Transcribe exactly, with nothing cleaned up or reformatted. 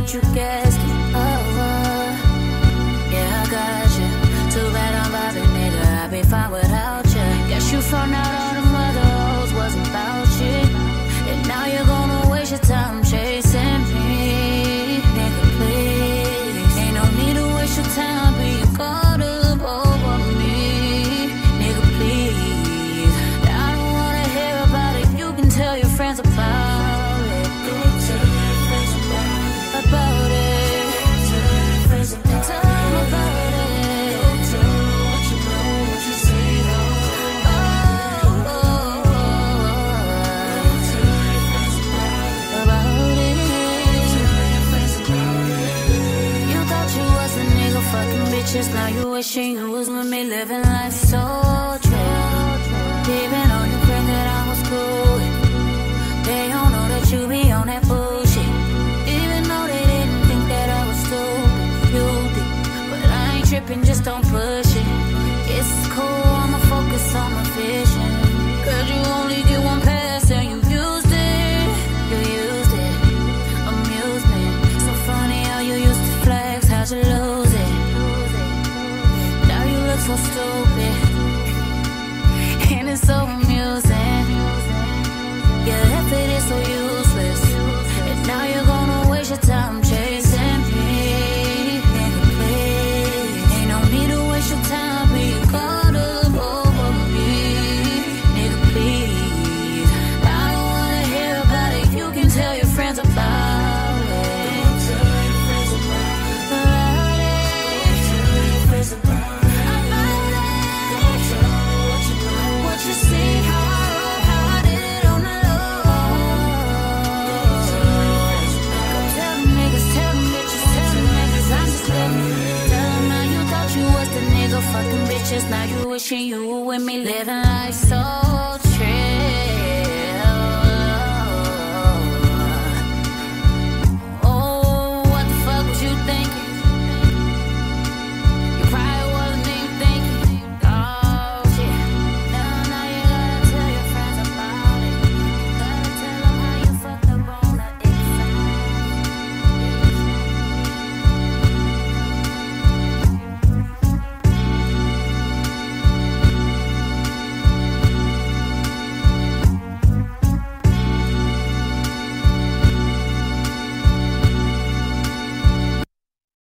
don't you guessed it. Oh, uh, yeah, I got you. Too bad I'm vibing, nigga, I'd be fine without you. Guess you found out all the mother hoes wasn't about you, and now you're gonna waste your time chasing me. Nigga, please, ain't no need to waste your time being caught up over me. Nigga, please, I don't wanna hear about it. You can tell your friends about it. Go tell your friends about it. About it. Go tell your friends about it. Tell them about it. Go tell them what you know, what you see, though. Oh, oh, oh, oh. Go tell your friends about it. About it. Go tell your friends about it. You thought you was a nigga fucking bitches, now you wishing you was with me, living life so true. Even though you think that I was cool, they don't know that you be on that bullshit. Even though they didn't think that I was stupid, you did. But I ain't tripping, just don't push it. It's cool, I'ma focus on my vision. Cause you only get one pass and you used it. You used it, amusement. So funny how you used to flex, how'd you lose it? Now you look so stupid, and it's so amusing. Your effort is so useless, and now you're gonna waste your time chasing me. Nigga, please, ain't no need to waste your time being caught up over me. Nigga, please, I don't wanna hear about it. You can tell your friends about it. Go tell your friends about it. Go tell your friends about it. About it. Go tell them what you know, what you see, how I roll, how I did it on the low. Go tell your friends about it. Go tell them niggas, tell them bitches, tell them niggas I'm just living. Tell them now you thought you was the nigga fucking bitches, now you wishing you were with me, living life so